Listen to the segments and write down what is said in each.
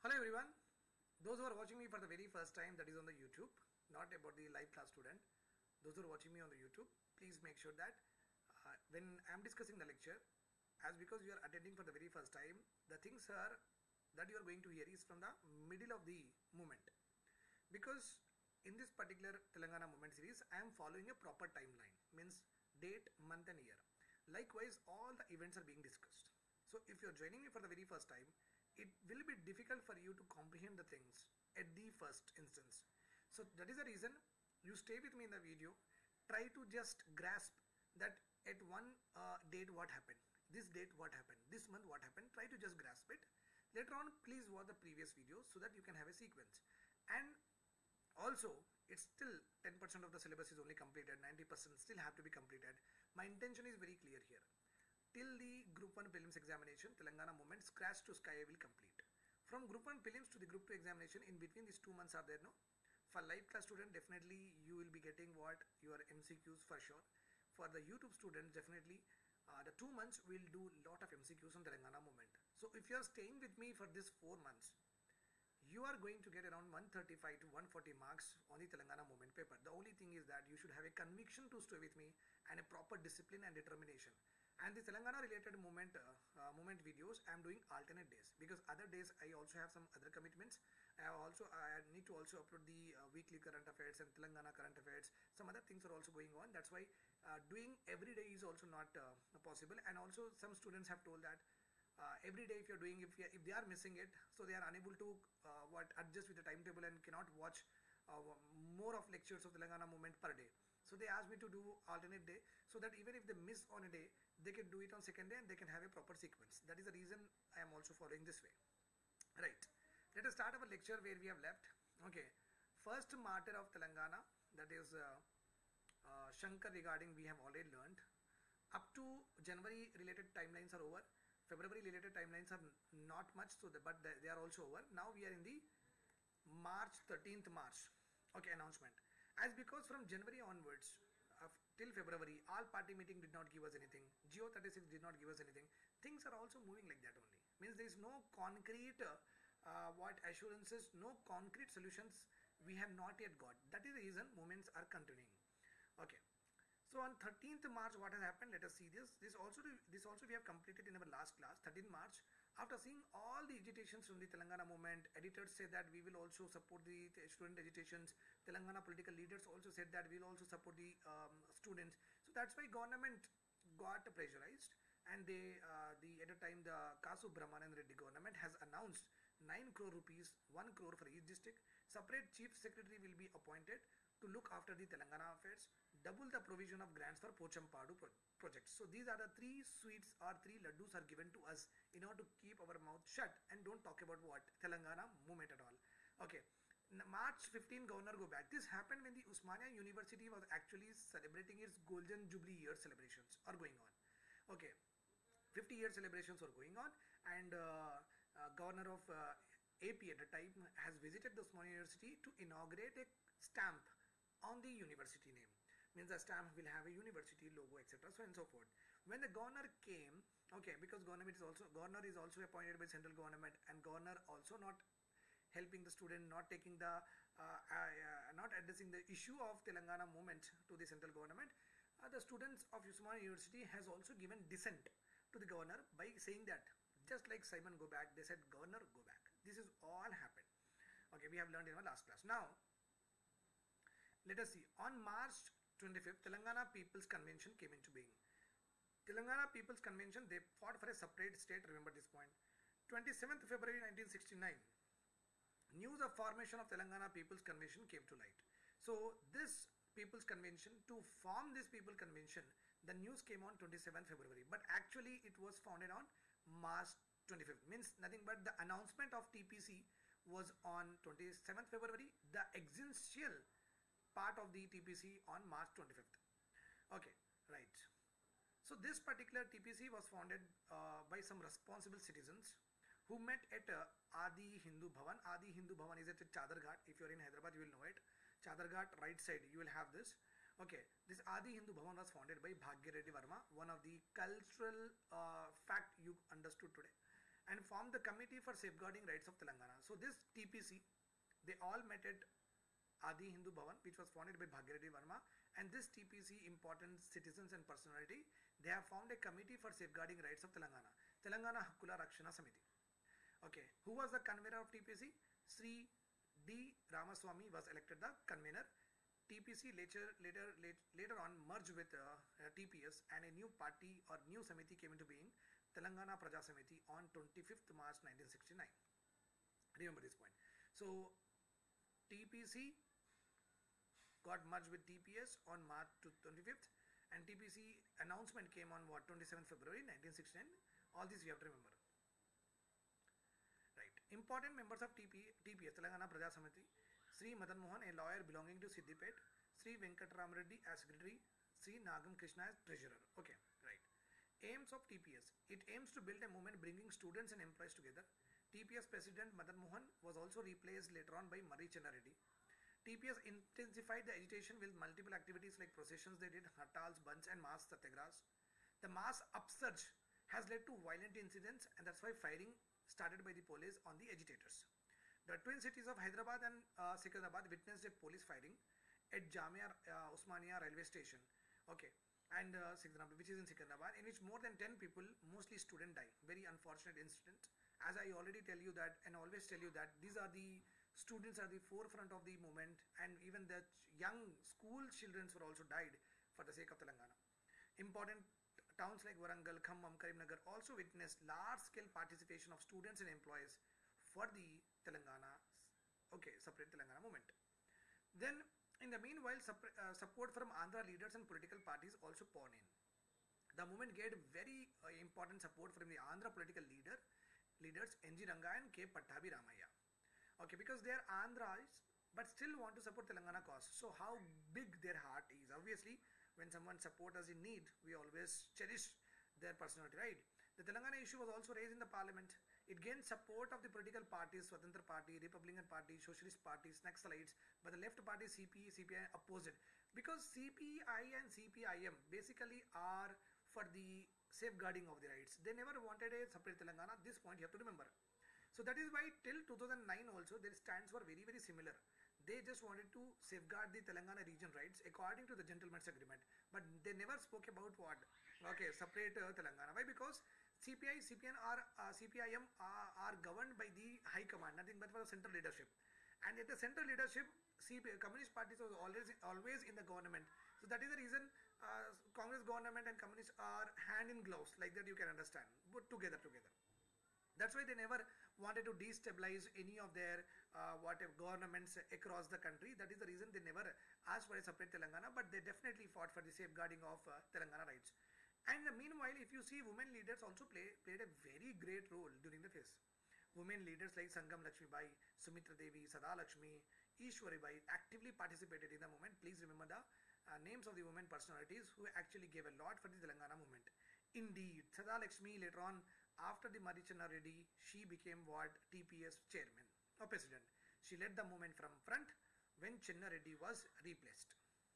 Hello everyone, those who are watching me for the very first time, that is on the YouTube, not about the live class student. Those who are watching me on the YouTube, please make sure that when I am discussing the lecture, as because you are attending for the very first time, the things are that you are going to hear is from the middle of the movement. Because in this particular Telangana movement series, I am following a proper timeline, means date, month and year. Likewise, all the events are being discussed. So if you are joining me for the very first time, it will be difficult for you to comprehend the things at the first instance. So that is the reason you stay with me in the video. Try to just grasp that at one date what happened, this date what happened, this month what happened. Try to just grasp it. Later on, please watch the previous videos so that you can have a sequence. And also, it's still 10% of the syllabus is only completed, 90% still have to be completed. My intention is very clear here. Till the Group 1 Prelims examination, Telangana movement scratch to sky will complete. From Group 1 Prelims to the Group 2 examination, in between these 2 months are there, no? For live class student, definitely you will be getting what your MCQs for sure. For the YouTube students, definitely the 2 months will do lot of MCQs on Telangana movement. So if you are staying with me for this 4 months, you are going to get around 135 to 140 marks on the Telangana movement paper. The only thing is that you should have a conviction to stay with me and a proper discipline and determination. And the Telangana related movement videos I am doing alternate days, because other days I also have some other commitments. I need to also upload the weekly current affairs and Telangana current affairs. Some other things are also going on. That's why doing every day is also not possible. And also some students have told that every day if you're doing, if they are missing it, so they are unable to adjust with the timetable and cannot watch more of lectures of Telangana movement per day. So they asked me to do alternate day, so that even if they miss on a day, they can do it on second day and they can have a proper sequence. That is the reason I am also following this way. Right. Let us start our lecture where we have left. Okay. First martyr of Telangana, that is Shankar, regarding we have already learned. Up to January related timelines are over. February related timelines are not much, so but they are also over. Now we are in the March, 13th March. Okay, announcement. As because from January onwards till February, all party meeting did not give us anything. Geo 36 did not give us anything. Things are also moving like that only. Means there is no concrete assurances, no concrete solutions we have not yet got. That is the reason movements are continuing. Okay. So on 13th March, what has happened? Let us see this. This also we have completed in our last class, 13th March. After seeing all the agitations from the Telangana movement, editors say that we will also support the student agitations. Telangana political leaders also said that we will also support the students. So that's why government got pressurized, and they at the time the Kasu Brahmanand Reddy government has announced 9 crore rupees, 1 crore for each district. Separate chief secretary will be appointed to look after the Telangana affairs, double the provision of grants for Pochampadu projects. So these are the 3 sweets or 3 laddus are given to us in order to keep our mouth shut and don't talk about what Telangana movement at all. Okay. March 15, governor go back. This happened when the Osmania University was actually celebrating its Golden Jubilee year celebrations are going on. Okay. 50-year celebrations were going on, and governor of AP at the time has visited the Osmania University to inaugurate a stamp on the university name. Means the stamp will have a university logo, etc. so and so forth. When the governor came, okay, because governor is also appointed by central government, and governor also not helping the student, not taking the not addressing the issue of Telangana movement to the central government. The students of Osmania University has also given dissent to the governor by saying that, just like Simon go back, they said governor go back. This is all happened. Okay, we have learned in our last class. Now let us see. On March 25th, Telangana People's Convention came into being. Telangana People's Convention, they fought for a separate state, remember this point. 27th February 1969, news of formation of Telangana People's Convention came to light. So this People's Convention, to form this People's Convention, the news came on 27th February. But actually it was founded on March 25th. Means nothing but the announcement of TPC was on 27th February. The essential part of the TPC on March 25th. Okay, right. So this particular TPC was founded by some responsible citizens who met at Adi Hindu Bhavan. Adi Hindu Bhavan is at Chadar Ghat. If you are in Hyderabad, you will know it. Chadar Ghat, right side, you will have this. Okay, this Adi Hindu Bhavan was founded by Bhagya Reddy Verma, one of the cultural fact you understood today. and formed the Committee for Safeguarding Rights of Telangana. So this TPC, they all met at Adi Hindu Bhavan, which was founded by Bhagirathi Verma, and this TPC, important citizens and personality, they have formed a Committee for Safeguarding Rights of Telangana, Telangana Hakkula Rakshana Samiti. Okay, who was the convener of TPC? Sri D. Ramaswamy was elected the convener. TPC later on merged with TPS, and a new party or new Samiti came into being, Telangana Praja Samiti, on 25th March 1969. Remember this point. So TPC got merged with TPS on March 25th, and TPC announcement came on what, 27th February 1969. All this you have to remember. Right. Important members of TPS, Telangana Praja Samiti: Sri Madan Mohan, a lawyer belonging to Siddipet; Sri Venkatram Reddy as secretary; Sri Nagam Krishna as treasurer. Okay, right. Aims of TPS: it aims to build a movement bringing students and employees together. TPS President Madan Mohan was also replaced later on by Murray Chenna Reddy. TPS intensified the agitation with multiple activities like processions they did, hartals, bunds, and mass satyagrahas. The mass upsurge has led to violent incidents, and that's why firing started by the police on the agitators. The twin cities of Hyderabad and Secunderabad witnessed a police firing at Jamia Osmania railway station. Okay, and Secunderabad, which is in Secunderabad, in which more than 10 people, mostly students, died. Very unfortunate incident. As I already tell you that, and always tell you that, these are the students are the forefront of the movement, and even the young school children were also died for the sake of Telangana. Important towns like Warangal, Khammam, Karimnagar also witnessed large-scale participation of students and employees for the Telangana, separate Telangana movement. Then, in the meanwhile, support from Andhra leaders and political parties also poured in. The movement gained very important support from the Andhra political leaders N.G. Ranga and K. Pattabhi Ramaya. Okay, because they are Andhras, but still want to support Telangana cause. So how big their heart is. Obviously, when someone supports us in need, we always cherish their personality, right? The Telangana issue was also raised in the parliament. It gained support of the political parties, Swatantra Party, Republican Party, Socialist Parties, Naxalites, but the left party CPI opposed it. Because CPI and CPIM basically are for the safeguarding of the rights. They never wanted a separate Telangana. This point you have to remember. So that is why till 2009 also their stands were very, very similar. They just wanted to safeguard the Telangana region rights according to the gentleman's agreement. But they never spoke about what? Okay, separate Telangana. Why? Because CPI, CPN CPIM are governed by the high command, nothing but for the central leadership. And at the central leadership, Communist parties was always in the government. So that is the reason Congress government and Communists are hand in gloves, like that you can understand, put together. That's why they never wanted to destabilize any of their governments across the country. That is the reason they never asked for a separate Telangana, but they definitely fought for the safeguarding of Telangana rights. And meanwhile, if you see, women leaders also played a very great role during the phase. Women leaders like Sangam Lakshmi Bai, Sumitra Devi, Sada Lakshmi, Ishwari Bai actively participated in the movement. Please remember the names of the women personalities who actually gave a lot for the Telangana movement. Indeed, Sada Lakshmi later on, after the Murray Chenna Reddy, she became what? TPS chairman or president. She led the movement from front when Chenna Reddy was replaced.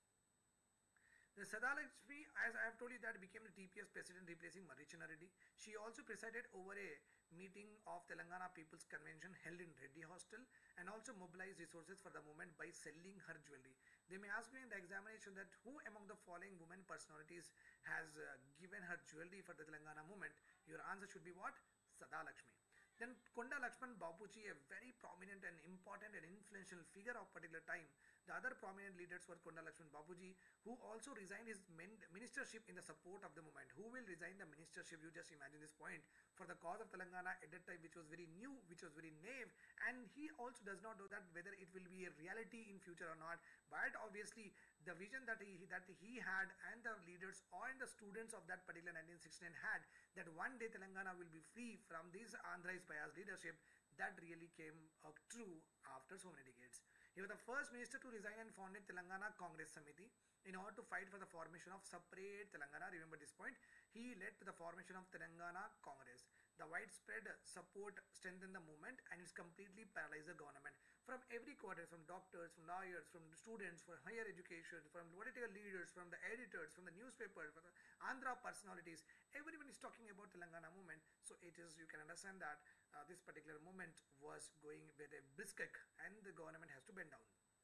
The Sada Lakshmi, as I have told you, that became the TPS president replacing Murray Chenna Reddy. She also presided over a meeting of Telangana People's Convention held in Reddy Hostel, and also mobilized resources for the movement by selling her jewelry. They may ask you in the examination that who among the following women personalities has given her jewelry for the Telangana movement. Your answer should be what? Sada Lakshmi. Then Konda Lakshman Bapuji, a very prominent and important and influential figure of particular time. The other prominent leaders were Konda Lakshman Bapuji, who also resigned his ministership in the support of the movement. Who will resign the ministership? You just imagine this point. For the cause of Telangana at that time, which was very new, which was very naive, and he also does not know that whether it will be a reality in future or not. But obviously, the vision that he had, and the leaders and the students of that particular 1969 had, that one day Telangana will be free from this Andhra's bias leadership, that really came true after so many decades. He was the first minister to resign and founded Telangana Congress Samiti in order to fight for the formation of separate Telangana. Remember this point. He led to the formation of Telangana Congress. The widespread support strengthened the movement and it's completely paralyzed the government. From every quarter, from doctors, from lawyers, from students, for higher education, from political leaders, from the editors, from the newspapers, from the Andhra personalities, everyone is talking about Telangana movement. So it is, you can understand that this particular movement was going with a brisk and the government has to bend down.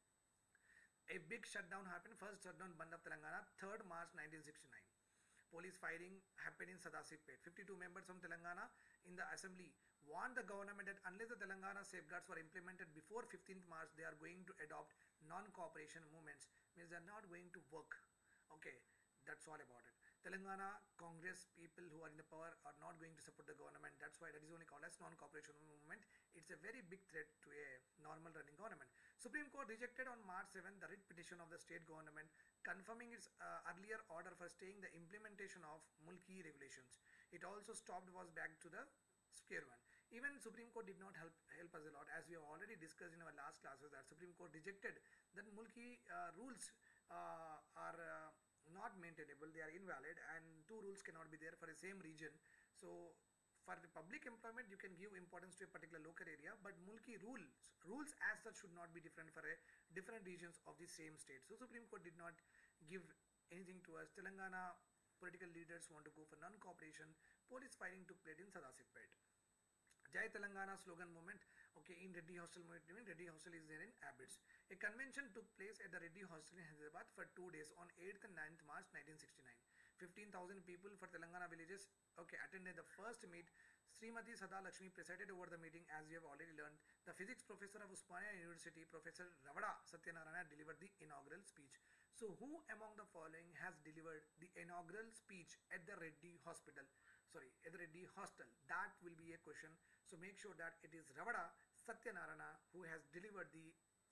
A big shutdown happened. First shutdown Band of Telangana, 3rd March 1969. Police firing happened in Sadasipet. 52 members from Telangana in the assembly warned the government that unless the Telangana safeguards were implemented before 15th March, they are going to adopt non-cooperation movements. Means they are not going to work. Okay, that's all about it. Telangana Congress people who are in the power are not going to support the government. That's why that is only called as non-cooperation movement. It's a very big threat to a normal running government. Supreme Court rejected on March 7 the writ petition of the state government confirming its earlier order for staying the implementation of Mulki regulations. It also stopped was back to the square one. Even Supreme Court did not help us a lot, as we have already discussed in our last classes that Supreme Court rejected that Mulki rules are not maintainable, they are invalid, and two rules cannot be there for the same region. So for the public employment you can give importance to a particular local area, but Mulki rules as such should not be different for a different regions of the same state. So Supreme Court did not give anything to us. Telangana political leaders want to go for non-cooperation. Police fighting took place in Sadasipet. Jai Telangana slogan movement, okay, in Reddy Hostel movement. Reddy Hostel is there in Abbots. A convention took place at the Reddy Hostel in Hyderabad for 2 days on 8th and 9th March 1969. 15,000 people for Telangana villages, okay, attended the first meet. Srimati Sada Lakshmi presided over the meeting, as we have already learned. The physics professor of Osmania University, Professor Ravada Satyanarayana, delivered the inaugural speech. So who among the following has delivered the inaugural speech at the Reddy Hospital? Sorry, at the Reddy Hostel? That will be a question. So make sure that it is Ravada Satyanarayana who has delivered the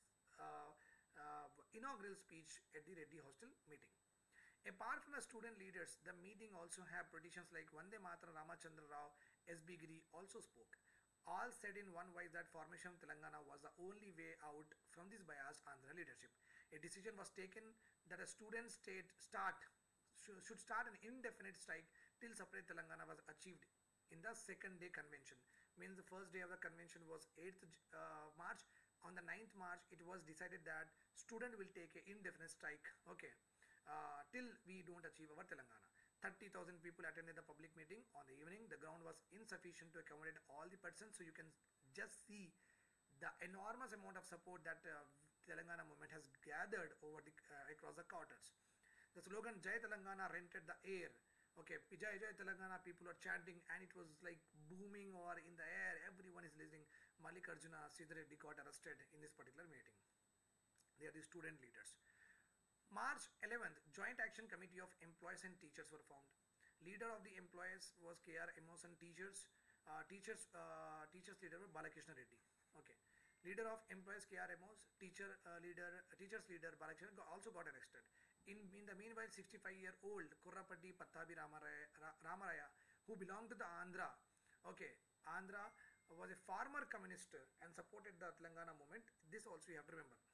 inaugural speech at the Reddy Hostel meeting. Apart from the student leaders, the meeting also had politicians like Vande Mataram Ramachandra Rao, S.B. Giri also spoke. All said in one voice that formation of Telangana was the only way out from this biased Andhra leadership. A decision was taken that a student should start an indefinite strike till separate Telangana was achieved in the second day convention. Means the first day of the convention was 8th March. On the 9th March, it was decided that student will take an indefinite strike, okay, till we don't achieve our Telangana. 30,000 people attended the public meeting. On the evening, the ground was insufficient to accommodate all the persons, so you can just see the enormous amount of support that Telangana movement has gathered over the across the quarters. The slogan Jai Telangana rented the air. Okay, Jai Jai Telangana, people are chanting and it was like booming or in the air, everyone is listening. Mallikarjuna Sridhar Reddy got arrested in this particular meeting. They are the student leaders. March 11th, Joint Action Committee of Employees and Teachers were formed. Leader of the employees was K.R. Amos and teachers leader was Balakrishna Reddy. Okay. Leader of employees K.R. Amos, teachers leader Balakrishna also got arrested. In the meanwhile, 65-year-old Kurrapatti Pattabi Ramaraya, who belonged to the Andhra, okay, Andhra was a farmer communist and supported the Telangana movement. This also you have to remember.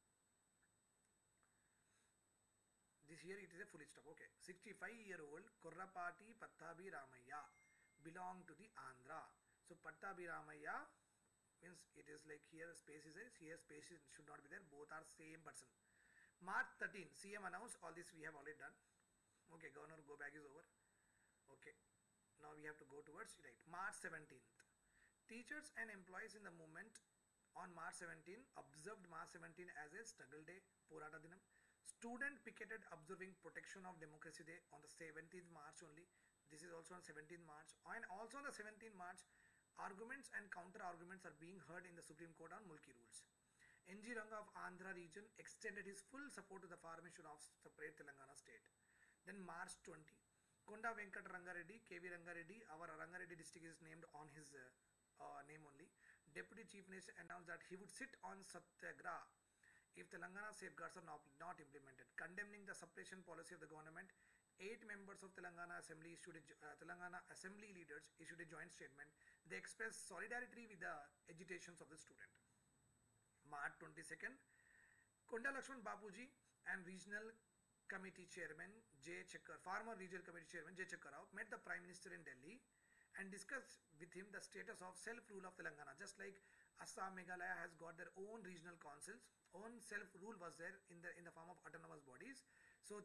This here it is a full stop. Okay, 65-year-old Kurrapatti Pattabi Ramaya belonged to the Andhra. So Pattabi Ramaya means it is like here space is there, here space should not be there. Both are same person. March 13, CM announced, all this we have already done. Okay, governor go back is over. Okay, now we have to go towards right. March 17th, teachers and employees in the movement on March 17 observed March 17 as a struggle day, Porata Dinam. Student picketed observing Protection of Democracy Day on the 17th March only. This is also on 17th March. And also on the 17th March, arguments and counter arguments are being heard in the Supreme Court on Mulki rules. N.G. Ranga of Andhra region extended his full support to the formation of separate Telangana state. Then March 20, Konda Venkat Rangareddy, K.V. Rangareddy, our Rangareddy district is named on his name only. Deputy Chief Minister announced that he would sit on Satyagraha if Telangana safeguards are not implemented. Condemning the suppression policy of the government, 8 members of Telangana Assembly leaders issued a joint statement. They expressed solidarity with the agitations of the student. March 22nd, Konda Lakshman Bapuji and Regional Committee Chairman J. Chakkar, former Regional Committee Chairman J. Chakkar Rao met the Prime Minister in Delhi and discussed with him the status of self-rule of Telangana. Just like Assam, Meghalaya has got their own regional councils, own self-rule was there in the form of autonomous bodies. So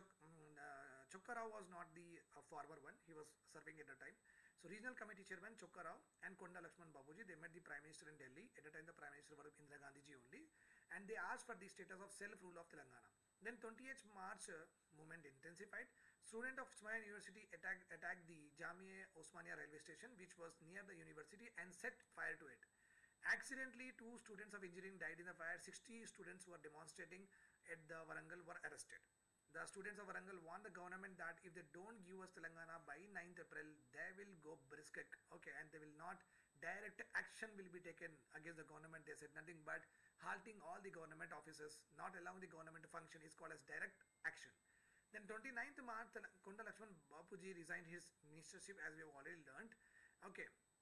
Chokka Rao was not the former one; he was serving at the time. So regional committee chairman Chokka Rao and Konda Lakshman Babuji, they met the Prime Minister in Delhi. At the time, the Prime Minister was Indira Gandhi ji only, and they asked for the status of self-rule of Telangana. Then 28th March movement intensified. Student of Osmania University attacked the Jamia Osmania railway station, which was near the university, and set fire to it. Accidentally, 2 students of engineering died in the fire. 60 students who were demonstrating at the Warangal were arrested. The students of Warangal warned the government that if they don't give us Telangana by 9th April, they will go briskek. Okay, and they will not, direct action will be taken against the government. They said nothing but halting all the government offices, not allowing the government to function is called as direct action. Then 29th March, Konda Lakshman Bapuji resigned his ministership, as we have already learned. Okay,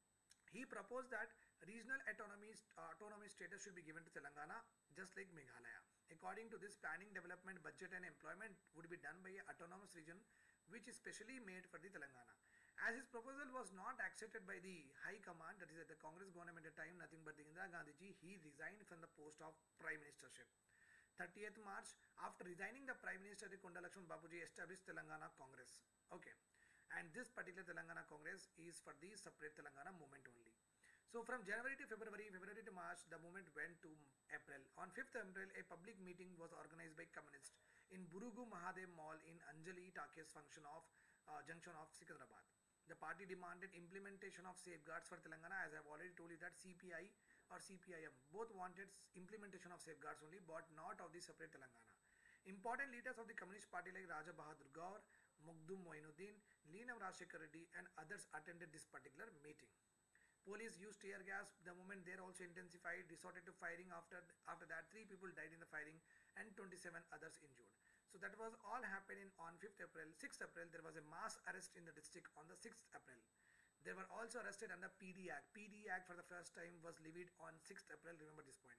he proposed that regional autonomy status should be given to Telangana, just like Meghalaya. According to this, planning, development, budget and employment would be done by an autonomous region which is specially made for the Telangana. As his proposal was not accepted by the High Command, that is at the Congress government at the time, nothing but the Indira Gandhi ji, he resigned from the post of Prime Ministership. 30th March, after resigning the Prime Minister, the Konda Lakshman Bapuji established Telangana Congress. Okay, and this particular Telangana Congress is for the separate Telangana movement only. So from January to February, February to March, the movement went to April. On 5th April, a public meeting was organized by communists in Burugu Mahadev Mall in Anjali Takes junction of Secunderabad. The party demanded implementation of safeguards for Telangana. As I have already told you that CPI or CPIM both wanted implementation of safeguards only, but not of the separate Telangana. Important leaders of the Communist Party like Raja Bahadur Gaur, Mukdum Moinuddin, Leenam Rajshekhar Reddy and others attended this particular meeting. Police used tear gas. The movement there also intensified, resorted to firing. After that, 3 people died in the firing and 27 others injured. So that was all happening on 5th April. 6th April, there was a mass arrest in the district on the 6th April. They were also arrested under PD Act. PD Act for the first time was levied on 6th April. Remember this point.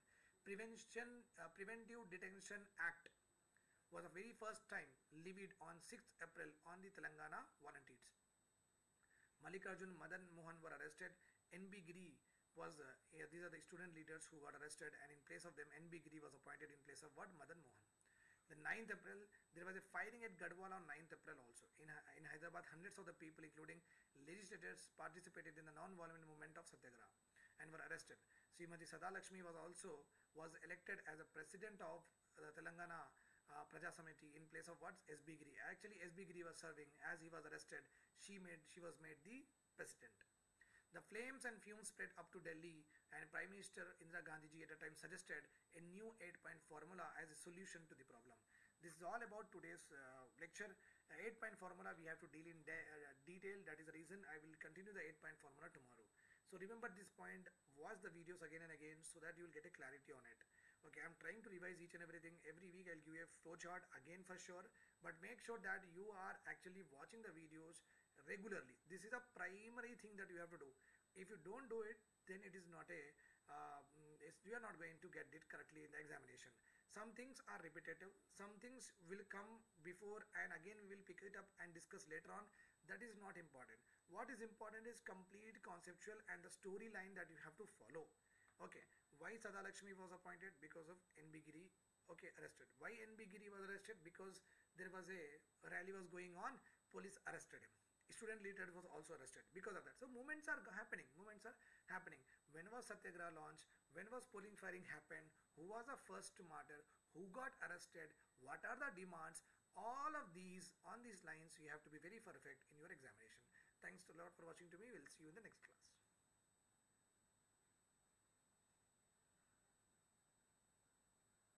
Preventive Detention Act was the very first time levied on 6th April on the Telangana volunteers. Mallikarjun, Madan Mohan were arrested. NB Giri was, these are the student leaders who got arrested, and in place of them, NB Giri was appointed in place of what? Madan Mohan. The 9th April, there was a firing at Gadwal on 9th April also. In Hyderabad, hundreds of the people, including legislators, participated in the non-violent movement of Satyagraha and were arrested. Srimati Sada Lakshmi was elected as a president of the Telangana Praja Samiti in place of what? SB Giri. Actually, SB Giri was serving. As he was arrested, she was made the president. The flames and fumes spread up to Delhi, and Prime Minister Indira Gandhi ji at the time suggested a new 8-point formula as a solution to the problem. This is all about today's lecture. 8-point formula we have to deal in detail. That is the reason I will continue the 8-point formula tomorrow. So remember this point, watch the videos again and again so that you will get a clarity on it. Okay, I'm trying to revise each and everything. Every week I'll give you a flowchart again for sure, but make sure that you are actually watching the videos regularly. This is a primary thing that you have to do. If you don't do it, then it is not a you are not going to get it correctly in the examination. Some things are repetitive, some things will come before and again we will pick it up and discuss later on. That is not important. What is important is complete conceptual and the storyline that you have to follow. Okay, why Sada Lakshmi was appointed? Because of NB Giri, okay, arrested. Why NB Giri was arrested? Because there was a rally was going on, police arrested him. Student leader was also arrested because of that. So movements are happening. When was Satyagraha launched? When was polling firing happened? Who was the first martyr? Who got arrested? What are the demands? All of these on these lines you have to be very perfect in your examination. Thanks a lot for watching to me. We'll see you in the next class.